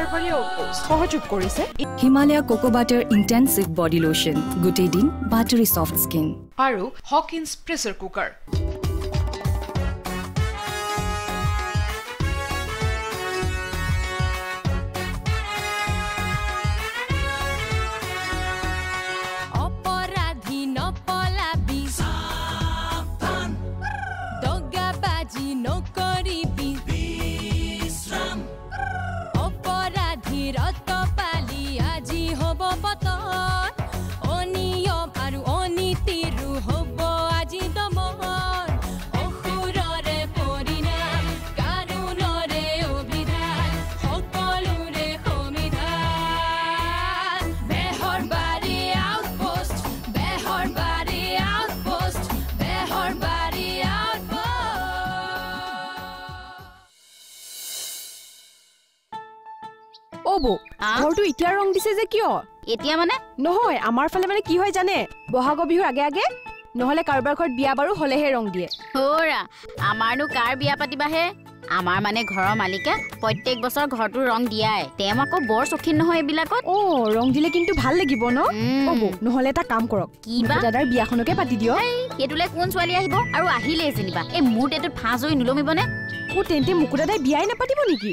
Beharbari Outpost সহযোগ কৰিছে Himalaya Cocoa Butter Intensive Body Lotion গোটেই দিন buttery soft skin আৰু Hawkins pressure cooker ওবো ঘৰটো ইতিয়া ৰং দিছে যে কিয় এতিয়া মানে নহয় আমাৰ ফালে মানে কি হয় জানে বহাগ বিহুৰ আগে আগে নহলে কাৰবাৰ ঘৰত বিয়া বাৰু হলেহে ৰং দিয়ে হোৰা আমাৰনো কাৰ বিয়া পাতিবাহে আমাৰ মানে ঘৰৰ মালিকে প্ৰত্যেক বছৰ ঘৰটো ৰং দিয়াই তেম আকৌ বৰ চখিন নহয় এইবিলাকত ও ৰং দিলে কিন্তু ভাল লাগিব ন ওবো নহলে এটা কাম কৰক কিবা দাদাৰ বিয়াখনকে পাতি দিও এতুলে কোন ছোৱালী আহিব আৰু আহিলে যেনিবা এই মুড এটো ফাঁজ হৈ নুলমিবনে ও তেন্তে মুকু দাদাই বিয়াই নাপাতিব নেকি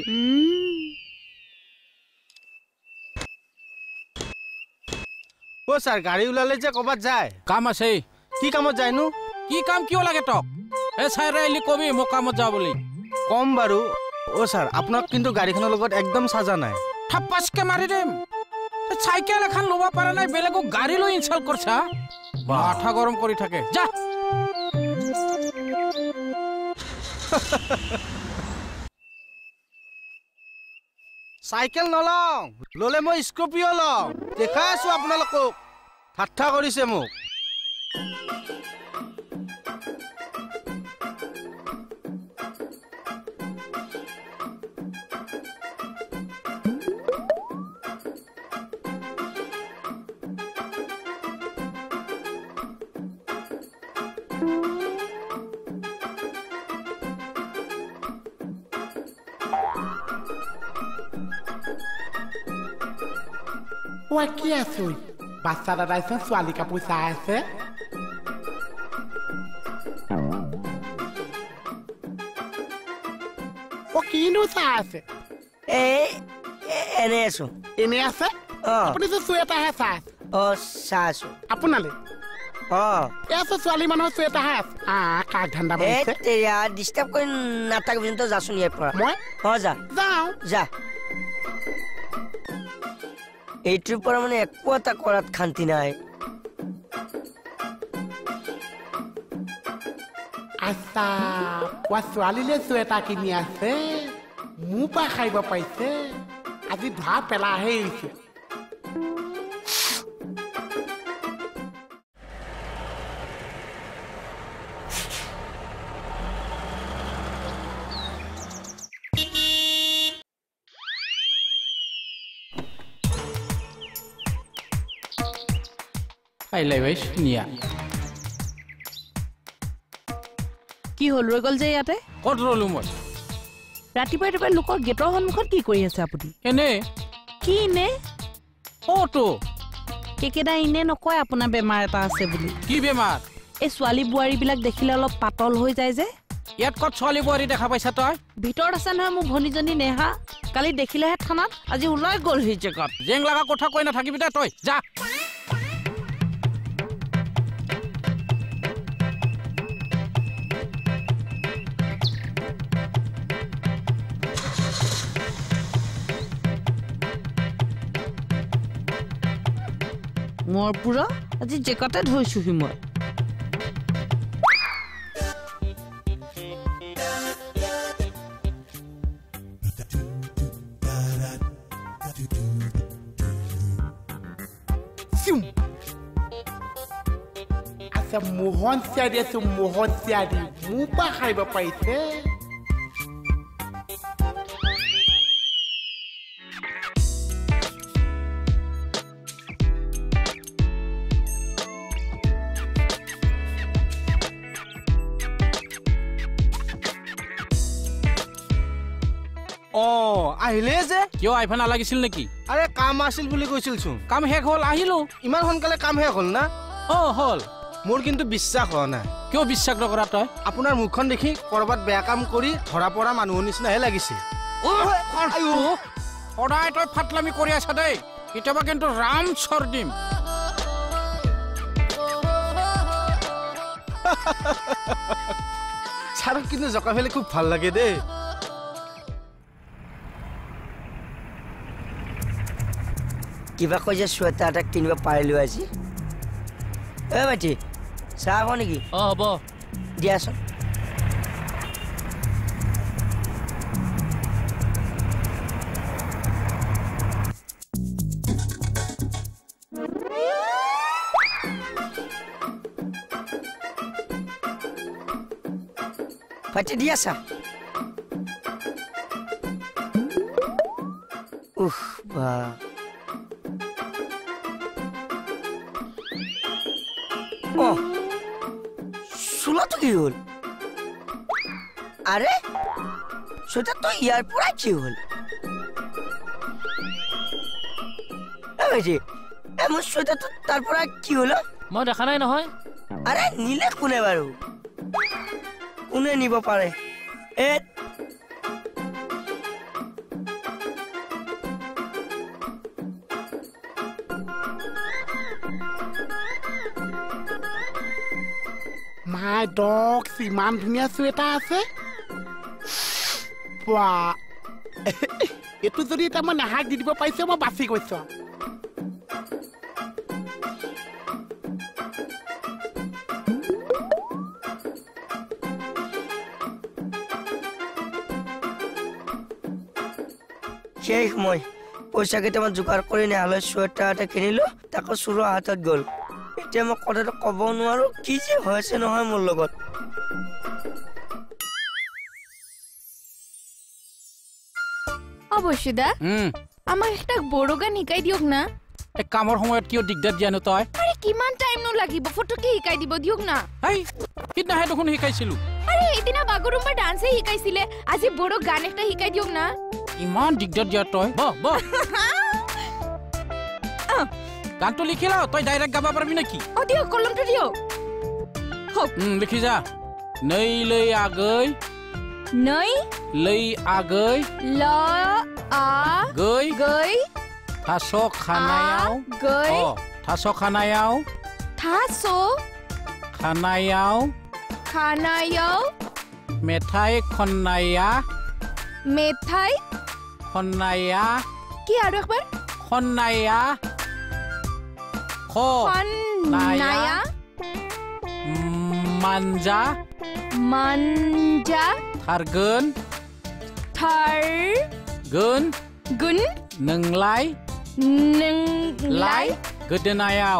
ও স্যার গাড়ি উলালে যে কবাত যায় কাম আছে কি কামত যায়নো কি কাম কিয় লাগে তক এ সাইরে আইলি কবি মো কামত যা বলি কম বারু ও স্যার আপনাক কিন্তু গাড়িখনৰ লগত একদম সাজা নাই থাপাসকে মারি দেম সাইকেল এখন লবা পারা নাই বেলেগো গাড়ি লৈ ইনসাল্ট করছা মাথা গরম করি থাকে যা সাইকেল নলং ললে মই স্কর্পিও লং দেখাইছো আপোনালোকক ঠাট্টা কৰিছে মোক O aqui é sui. Passada da sensual que puxasse. O que não sabe? É nisso. E nessa? Por isso sueta ressas. Oh, saço. Apunale. Oh. Essa sua lima não sueta res. Ah, caganda mais. Teria disturb com Natal vindo já sunia para. Moi? Oh, já. Já. এই ট্রিপৰ মানে একো এটা কৰাত খান্তি নাই আচ্ছা ওয়াসৱালিলে সুৱেটা কিনি আছে মুপা খাইব পাইছে আজি ধা পেলা হেইছে আইলাই ভাই শুনিয়া কি হল ৰৈ গল যে ইয়াতে কত ৰলু মই ৰাতিপুৱা লোকৰ গেটৰ সন্মুখত কি কৰি আছে আপুনি এনে কি নে অটো কেকেদা ইনে নকয় আপোনাৰ বেমাৰ এটা আছে বুলি কি বেমাৰ এই ছোৱালী বুৱাৰী বিলাক দেখিলে অলপ পাতল হৈ যায় যে ইয়াত কত ছোৱালী বুৱাৰী দেখা পাইছা তই ভিতৰত আছে নহয় মোৰ ভনীজনী নেহা কালি দেখিলেহে থানাত আজি ওলাই গ'ল হি জেগাত জেং লাগা কথা কৈ নাথাকিবি দে তই যা মোৰ পুৰা আজি জেকতে ধৰিছোহি মই asa mohon siadi su mohon siadi mupa খাইব পাইছে আহিলে যে কিয় আইফা নালাগিছিল নেকি আৰে কাম আছিল বুলি কৈছিলচোন কাম শেষ হ'ল আহিলো ইমান সোনকালে কাম শেষ হ'ল না হ'ল মোৰ কিন্তু বিশ্বাস হোৱা নাই কিয় বিশ্বাস নকৰা তই আপোনাৰ মুখখন দেখি কৰবাত বেয়া কাম কৰি ধৰা পৰা মানুহৰ নিচিনাহে লাগিছে সদায় তই ফাটলামি কৰি আছা দেই কেতিয়াবা কিন্তু ৰাম চৰ দিম ছাৰক কিন্তু জকা ফেলে খুব ভাল লাগে দেই কিবা কৈ যে চুৱেটাৰ এটা কিনিব পাৰিলো আজি ভাইটি চাহ হ'ব নেকি হ'ব দিয়াচোন ভাইটি দিয়া চাহ বা চুলাটো কি হ'ল আৰে চুৱেটাৰটো ইয়াৰ পৰা কি হ'ল মোৰ চুৱেটাৰটো তাৰ পৰা কি হ'ল মই দেখা নাই নহয় আৰে নিলে কোনে বাৰু কোনে নিব পাৰে মাই ডগ ইমান ধুনীয়া চুৱেটাৰ আছে এইটো যদি এটা মই নেহাক দি দিব পাৰিছো মই বাচি গৈছো শেষ মই পইচা কেইটামান যোগাৰ কৰি নেহালৈ চুৱেটাৰ এটা কিনিলো তাকো চুৰৰ হাতত গ'ল এতিয়া মই কথাটো ক'ব নোৱাৰো কি যে হৈছে নহয় মোৰ লগত অৱশ্যে আমাক একটা বড়ো গান শিকাই দিয়ক না এই কামৰ সময়ত কিয় দিগদাৰ দিয়ানো তই আৰে কিমান টাইম নো লাগিব ফটোকে শিকাই দিব দিয়ক না সিদিনাহে দেখোন শিকাইছিলো আৰে এদিনা বাগৰুম্বা ডান্সে শিকাইছিলে আজি বড়ো গান একটা শিকাই দিয়ক না ইমান দিগদাৰ দিয়া তই গানটো লিখি ল তই ডাইৰেক্ট গাব পাৰিবি নেকি দিয়ক কলমটো দিয়ক লিখি যা नै लै আগৈ नै लै আগৈ ल आ गै गै थास' खानायाव गै थास' खानायाव खानायाव मेथाइ खन्नाया কি আৰু একবাৰ खन्नाया खन्नाया मानजा थारगोन गुन नोंलाय गोदोनायाव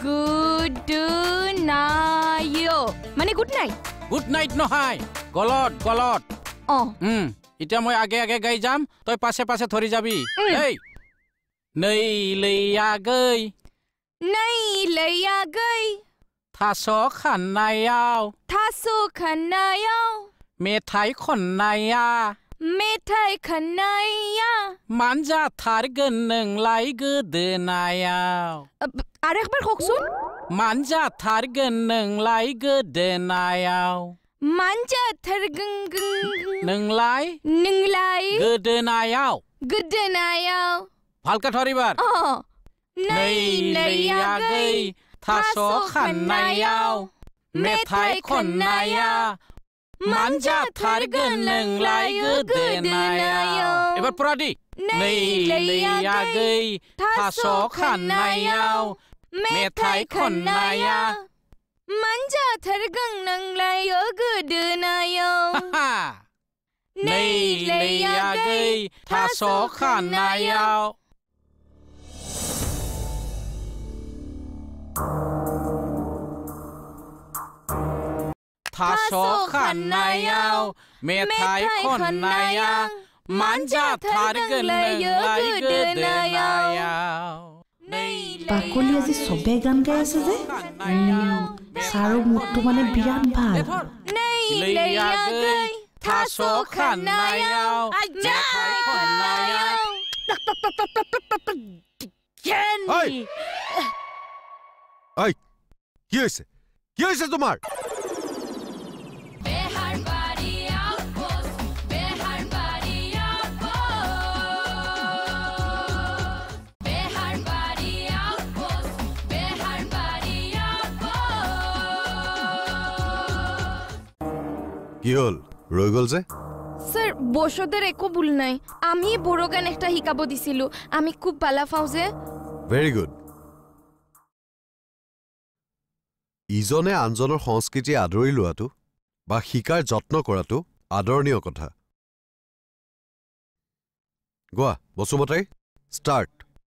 মানে গুড নাইট নহয় গলত এতিয়া মই আগে আগে গাই যাম তই পাছে পাছে ধৰি যাবি এই नै लै আগৈ थास' खानायाव मेथाइ खन्नाया मानजाथारगोन नोंलाय गोदोनायाव আৰু একবাৰ কওকচোন मानजाथारगोन नोंलाय गोदोनायाव नोंलाय गोदोनायाव ভালকে ধৰিবাৰ नै लै আগৈ थास' खानायाव मेथाइ खन्नाया मानजाथारगोन नोंलाय गोदोनायाव एबार पुरादि नै लै আগै थास' खानायाव मेथाइ खन्नाया मानजाथारगोन नोंलाय गोदोनायाव नै लै আগै थास' खानायाव थास' खानायाव मेथाइ खन्नाया मानजाथारगोन नोंलाय गोदोनायाव বাকলি আজি চবে গান গাই আছে যে ছাৰৰ মুখটো মানে বিৰাট ভাল लै আগৈ থাসো খানায়াও মেঠাই খনায়াও কেনি ঐ কি হৈছে তোমাৰ Beharbari Outpost, Beharbari Outpost, Beharbari Outpost, Beharbari Outpost. কি হ'ল ৰৈ গ'ল যে স্যার বসদের একো ভুল নাই আমি বড় গান একটা শিকাব দিছিলো আমি খুব ভালো পাও যে ভেৰি গুড ইজনে আনজনৰ সংস্কৃতি আদৰি লোৱাটো বা শিকাৰ যত্ন কৰাটো আদৰণীয় কথা গোৱা বসুমতাই ষ্টাৰ্ট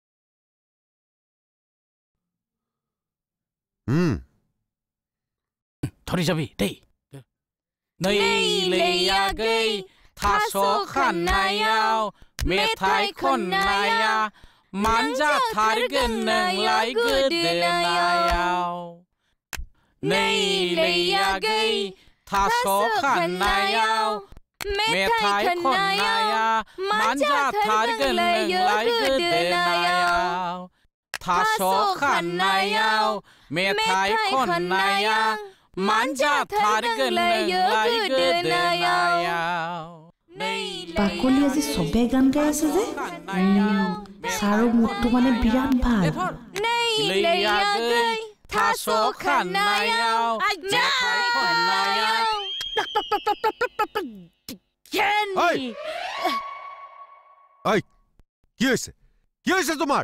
ধৰি যাবি দেই Nei leia gei thaso khanayao methai khonaya manja thargen nang lai gedenayao Nei leia gei thaso khanayao methai khonaya manja thargen nang lai gedenayao thaso khanayao methai khonaya Manja thargen lai gedenayao পাকলি আজি সবে গান গাই আছে যে সাৰো মুটটো মানে বিৰাট ভাল নাই leia gei thaso khanayao methai khonayao কেনি ঐ কি হৈছে তোমাৰ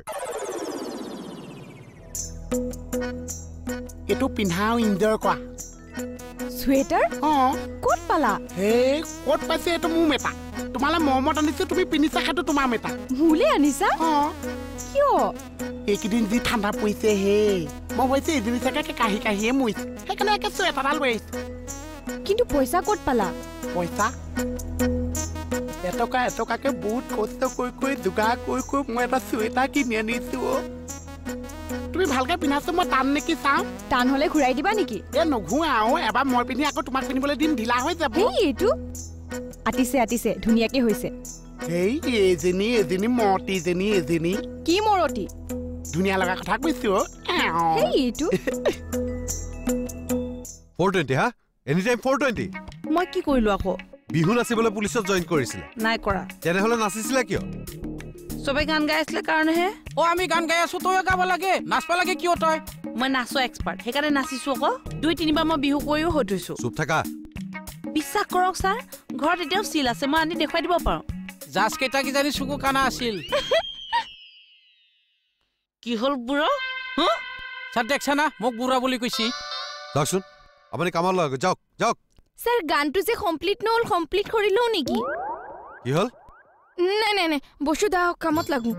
এটো পিন্ধাও ইনজয় কৰা সোয়েটার কোট পালা হে কোট পাইছে এটো মু মেটা তোমালে মহমত আনিছে তুমি পিনিছা খাটো তোমাৰ মেটা মুলে আনিছা কিয় এইকেইদিন যি ঠাণ্ডা পৰিছে হে মই ভাবিছে এদিন চাগে কাহিয়ে মৰিছে সেইকাৰণে একে চুৱেটাৰডাল লৈ আহিছো কিন্তু পইচা কোট পালা পইচা এটকাকে বহুত কষ্ট কৰি যোগাৰ কৰি মই এটা চুৱেটাৰ কিনি আনিছো তুমি ভালকে পিন্ধাছো মই টান নেকি চাওঁ টান হলে ঘূৰাই দিবা নেকি এ নঘূৰাও এবাৰ মই পিন্ধি আকৌ তোমাক পিন্ধিবলৈ দিম ঢিলা হৈ যাব এইটো আতিছে ধুনীয়াকে হৈছে হেই এজনী মতিজনী কি মৰতি ধুনীয়া লগা কথা কৈছো এইটো 420 হা এনি টাইম 420 মই কি কৰিলো আকৌ বিহু নাচিবলৈ পুলিচত জয়েন কৰিছিলে নাই কৰা তেনেহলে নাচিছিলে কিয় সবে গান গাই আছিলে কাৰণেহে আমি গান গাই আছো তই গাব লাগে নাচবা লাগে কিয় তই মই নাচো এক্সপাৰ্ট সেইকাৰণে নাচিছো আকৌ 2-3 বাৰ মই বিহু কৰিও হৈ থৈছো চুপ থাকা বিশ্বাস কৰক ছাৰ ঘৰত এতিয়াও চিল আছে মই আনি দেখুৱাই দিব পাৰো জাজ কেইটা কি জানি চুকু কানা আছিল কি হল বুঢ়ো ছাৰ দেখছা না মোক বুঢ়া বুলি কৈছি যাওকচোন আপুনি কামত লগ যাওক স্যার গানটো যে কমপ্লিট নহল কমপ্লিট কৰিলো নেকি কি হল নাই বসুদা কামত লাগু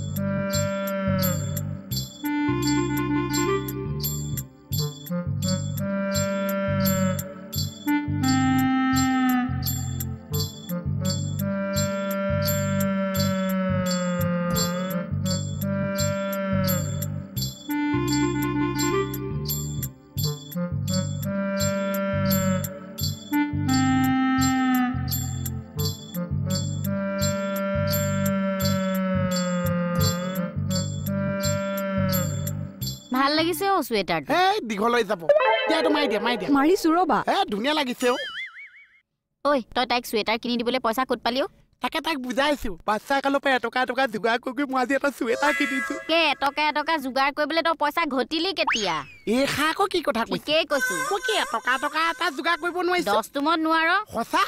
ভাল লাগিছে ও সোয়েটার এই দীঘল হৈ যাব দিয়া তো মাই দিয়া মাৰিছো ৰবা ধুনীয়া লাগিছে ওই তই তাইক সোয়েটার কিনি দিবলৈ পইচা কত পালিও তাকে তাক বুজাইছো বাচ্চা কালৰ পৰা এটকা যোগাৰ কৰি মই আজি এটা চুৱেটাৰ কিনিছো কে এটকা যোগাৰ কৰিবলৈ তই পইচা ঘটিলি কেতিয়া এই খাকো কি কথা কৈছ কে কৈছো মই কি এটকা এটা যোগাৰ কৰিব নোৱাৰিছো 10 তুমত নোৱাৰ সঁচা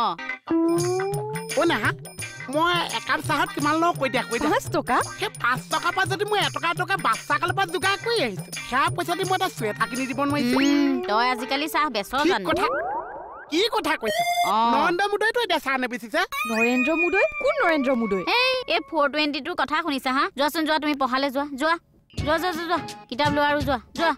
না মই একাপ চাহত কিমান লওঁ কৈ দিয়া 5 টকা সেই 5 টকাৰ পৰা যদি মই এটকা বাচ্চা কালৰ পৰা যোগাৰ কৰি আহিছো সেয়া পইচা দি মই এটা চুৱেটাৰ কিনি দিব নোৱাৰিছো তই আজিকালি চাহ বেচ জানো কি কথা কৈছ নৰেন্দ্ৰ মোদীটো এতিয়া চাহ নেবেচিছে নৰেন্দ্ৰ মোদী কোন নৰেন্দ্ৰ মোদী এই 420 টোৰ কথা শুনিছা হা যোৱাচোন যোৱা তুমি পঢ়ালে যোৱা কিতাপ লোৱা আৰু যোৱা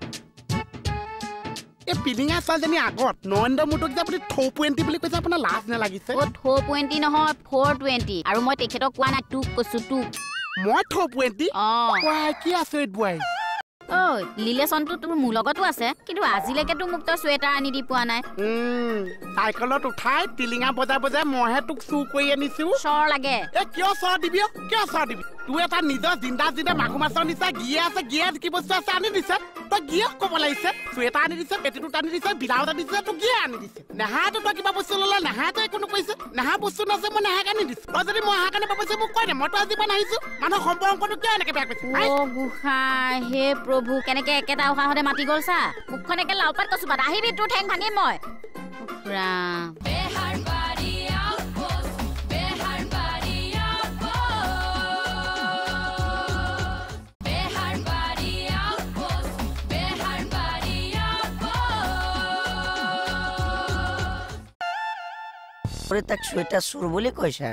এই পিলিঙা ছোৱালীজনী আগত নৰেন্দ্ৰ মোদীক যে আপুনি 420 বুলি কৈছে আপোনাৰ লাজ নালাগিছে 420 নহয় 420 আৰু মই তেখেতক কোৱা নাই তোক কৈছো তোক মই 420 কি আচৰিত বুৱাই ঐ ৰিলেশ্যনটো তোৰ মোৰ লগতো আছে কিন্তু আজিলৈকেতো মোক তই চুৱেটাৰ আনি দি পোৱা নাই চাইকেলত উঠাই টিলিঙা বজাই বজাই মইহে তোক চুৰ কৰি আনিছো চৰ লাগে কিয় চৰ দিবি কিয় চৰ দিবি তোৰ এটা নিজৰ জিন্দা মাগুৰ মাছৰ নিচা গিয়ে আছে গিয়ে কি বস্তু আছে আনি দিছে তই গিয়েক ক'ব লাগিছে চুৱেটাৰ আনি দিছে পেটিটোত আনি দিছে বিলাউত আনি দিছে তোক গিয়ে আনি দিছে নেহাটো তই কিবা বস্তু ল'লে নেহাটো একো নকৰিছে নেহা বস্তু নাছে মই নেহাক আনি দিছো তই যদি মই অহাৰ কাৰণে পাবছে মোক কৈ দে মইতো আজি পৰা নাহিছো মানুহৰ সম্পৰ্কটো কিয় এনেকে বেয়া কৰিছে গোসাঁই হে প্ৰভু কেনেকে একেটা উশাহতে মাতি গ'ল চা মুখখন একে লাওপাত কচু পাত আহিবি তোৰ ঠেং ভাঙিম মই Beharbari Outpost, Beharbari Outpost, Beharbari Outpost, Beharbari Outpost. তাক চুৱেটাৰ চোৰ বুলি কয় ছাৰ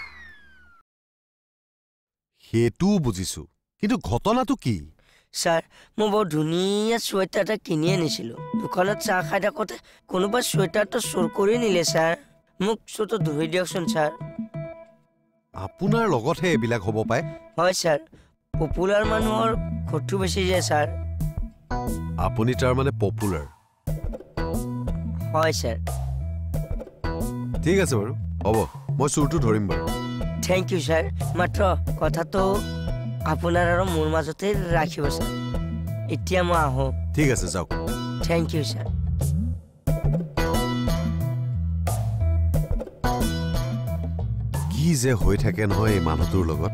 সেইটোও বুজিছো কিন্তু ঘটনাটো কি ছাৰ মই বৰ ধুনীয়া চুৱেটাৰ এটা কিনি আনিছিলোঁ দোকানত চাহ খাই থাকোঁতে কোনোবাই চুৱেটাৰটো চুৰ কৰি নিলে ছাৰ মোক চুৰটো ধৰি দিয়কচোন ছাৰ আপোনাৰ লগতহে এইবিলাক হ'ব পাৰে হয় ছাৰ পপুলাৰ মানুহৰ ক্ষতি বেছি যায় ছাৰ আপুনি তাৰমানে পপুলাৰ হয় ছাৰ ঠিক আছে বাৰু হ'ব মই চুৰটো ধৰিম বাৰু থেংক ইউ ছাৰ মাত্ৰ কথাটো আপোনাৰ আৰু মোৰ মাজতে ৰাখিব ছাৰ এতিয়া মই আহোঁ ঠিক আছে যাওক থেংক ইউ ছাৰ কি যে হৈ থাকে নহয় এই মানুহটোৰ লগত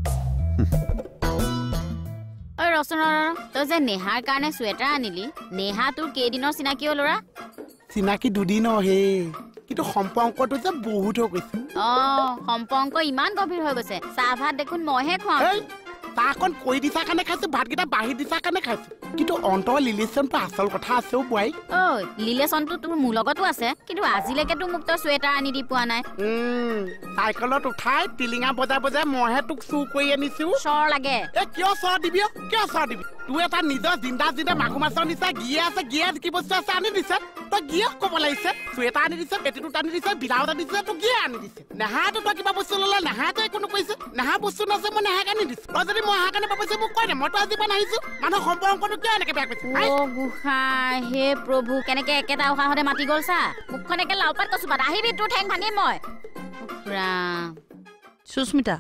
ঐ ৰচোন তই যে নেহাৰ কাৰণে চুৱেটাৰ আনিলি নেহা তোৰ কেইদিনৰ চিনাকি অ' ল'ৰা চিনাকি দুদিনৰ হে কিন্তু সম্পৰ্কটো যে বহুত হৈ গৈছে সম্পৰ্ক ইমান গভীৰ হৈ গৈছে চাহ ভাত দেখোন মইহে খুৱাওঁ চাহকণ কৈ দিছা কাৰণে খাইছো ভাতকেইটা বাঢ়ি দিছা কাৰণে খাইছো কিন্তু অন্তৰ ৰিলেশ্যনটো আচল কথা আছে বোৱাৰী ৰিলেশ্যনটো তোৰ মোৰ লগতো আছে কিন্তু আজিলৈকেতো মোক তই চুৱেটাৰ আনি দি পোৱা নাই চাইকেলত উঠাই টিলিঙা বজাই বজাই মইহে তোক চুৰ কৰি আনিছো চৰ লাগে কিয় চৰ দিবি কিয় চৰ দিবি তোৰ এটা নিজৰ জিন্দা মাগুৰ মাছৰ নিচা গিয়ে আছে গিয়ে কি বস্তু আছে আনি দিছে তই গিয়েক ক'ব লাগিছে চুৱেটাৰ আনি দিছে পেটিটোত আনি দিছে বিলাউত আনি দিছে তোক গিয়ে আনি দিছে নেহাটো তই কিবা বস্তু ল'লে নেহাটো একো নকৰিছে নেহা বস্তু নাছে মই নেহাক আনি দিছো তই যদি মই অহাৰ কাৰণে পাবছে মোক কৈ দে মইতো আজি পৰা নাহিছো মানুহৰ সম্পৰ্কটো কিয় এনেকে বেয়া কৰিছে গোসাঁই হে প্ৰভু কেনেকে একেটা উশাহতে মাতি গ'ল চা মুখখন একে লাওপাত কচু পাত আহিবি তোৰ ঠেং ভাঙিম মই সুস্মিতা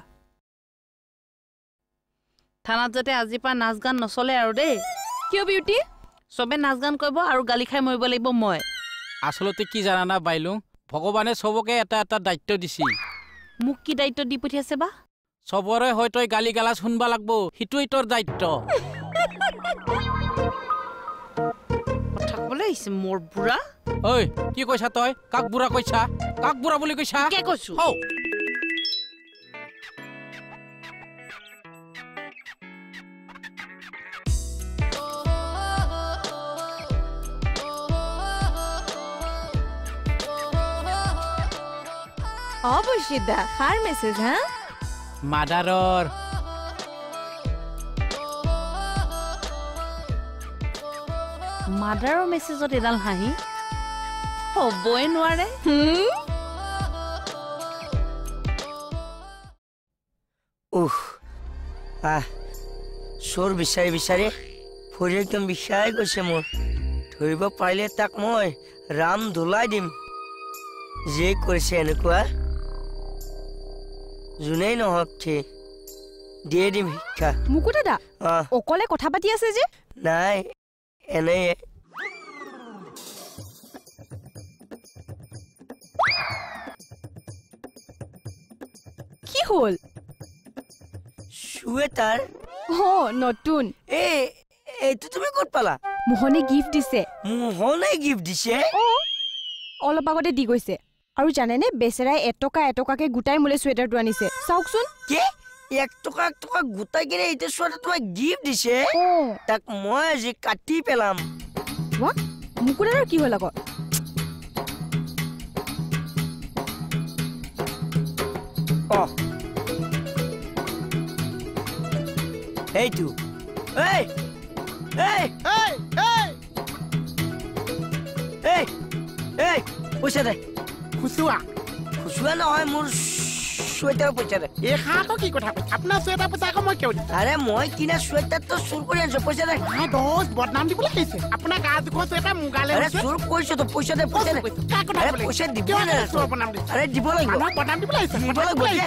থানাত যাতে আজিৰ পৰা নাচ গান নচলে আৰু দেই কিয় বিউটি চবে নাচ গান কৰিব আৰু গালি খাই মৰিব লাগিব মই আচলতে কি জানানা বাইলু ভগৱানে চবকে এটা এটা দায়িত্ব দিছি মোক কি দায়িত্ব দি পঠিয়াছে বা চবৰে হয় তই গালি গালাজ শুনবা লাগব হিটোই তোৰ দায়িত্ব কথা ক'বলৈ আহিছে মোৰ বুঢ়া ঐ কি কৈছা তই কাক বুঢ়া কৈছা কাক বুঢ়া বুলি কৈছা কে কৈছো অৱশ্যে দা কাৰ মেছেজ হা মাদাৰৰ মাদাৰৰ মেছেজত এডাল হাঁহি হ'বই নোৱাৰে চোৰ বিচাৰি বিচাৰি ভৰি একদম বিষাই গৈছে মোৰ ধৰিব পাৰিলে তাক মই ৰাম ধুলাই দিম যে কৰিছে এনেকুৱা যোনেই নহওক দিয়ে দিম শিক্ষা মুকু দাদা অকলে কথা পাতি আছে যে নাই এনেই কি হ'ল চুৱেটাৰ নতুন এইটো তুমি ক'ত পালা মোহনে গিফ্ট দিছে মোহনে গিফ্ট দিছে অলপ আগতে দি গৈছে আৰু জানেনে বেচেৰাই এটকাকে গোটাই মোলে চুৱেটাৰটো আনিছে চাওকচোন কি 1 টকা গোটাই কিনে এইটো চুৱেটাৰ তোমাক গিফ্ট দিছে তাক মই আজি কাটি পেলাম মুকু দাদাৰ কি হ'ল আকৌ এইটো পইচা দে খুচুৱা নহয় মোৰ চুৱেটাৰ পইচা দে এই হাঁহটো কি কথা কৈছে আপোনাৰ চুৱেটাৰ পইচা আকৌ মই কিয় দিম আৰে মই কিনা চুৱেটাৰটো চুৰ কৰি আনিছো পইচা দে দোষ বদনাম দিবলৈ আহিছে আপোনাৰ গা জোখৰ চুৱেটাৰ মুগালে আৰে চুৰ কৰিছো তো পইচা দে পইচা দে কাৰ কথা আৰে ক'লে? পইচা দিব কিয় না চুৰ বদনাম দিছে আৰে দিব লাগিব মানুহক বদনাম দিবলৈ আহিছে দিব লাগিব দে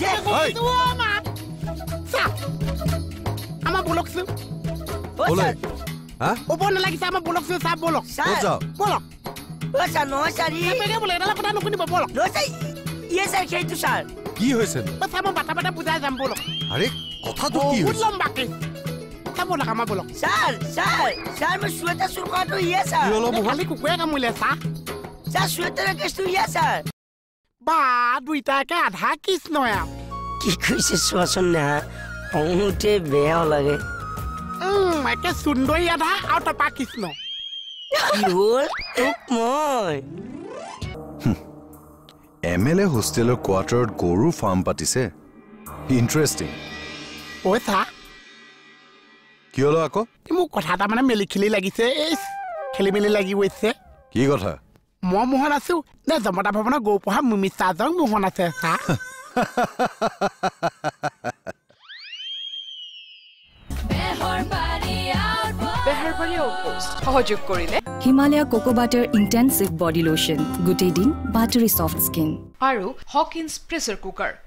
আমাৰ বলকচোন বলে হা ওপৰ নালাগিছে আমাৰ বলকচোন চাহ বলক ক'ত যাও বলক ও স্যার নহয় স্যার বেগে বোলে এটা কথা নুশুনিব বলক নহয় স্যার ইয়ে স্যার সেইটো স্যার কি হৈছে চাহ মই বাটা বাটা বুজাই যাম বলক আৰে কথাটো কি বহুত হৈছে লম্বাকে চাহ বলক আমাৰ বলক স্যার স্যার স্যার মই সুৱেটাৰ চুৰ কৰাটো ইয়ে স্যার কি হলো খালি কুকুৰে কামুৰিলে চাহ স্যার সুৱেটাৰৰ কেছটো ইয়ে স্যার বা দুইটাকে আধা কৃষ্ণ কি কৈছে চোৱাচোন না খঙতে বেয়া লাগে একে সুন্দৰী আধা আৰু তপা কৃষ্ণ কি হ'ল তোক মই MLA হোষ্টেলৰ কোৱাৰ্টাৰত গৰু ফাৰ্ম পাতিছে ইণ্টাৰেষ্টিং ঐ চাহ কি হলো আকৌ মোক কথা এটা মানে মেলি খেলি লাগিছে এই খেলি মেলি লাগি গৈছে কি কথা মই মোহন আছো নে জমতা ভৱনৰ গৌ পঢ়া মিমিছা জং মোহন আছে চাহ Beharbari Outpost সহযোগ কৰিলে Himalaya cocoa butter intensive body lotion গোটেই দিন বাটাৰী সফ্ট স্কিন আৰু হকিন্স প্ৰেছাৰ কুকাৰ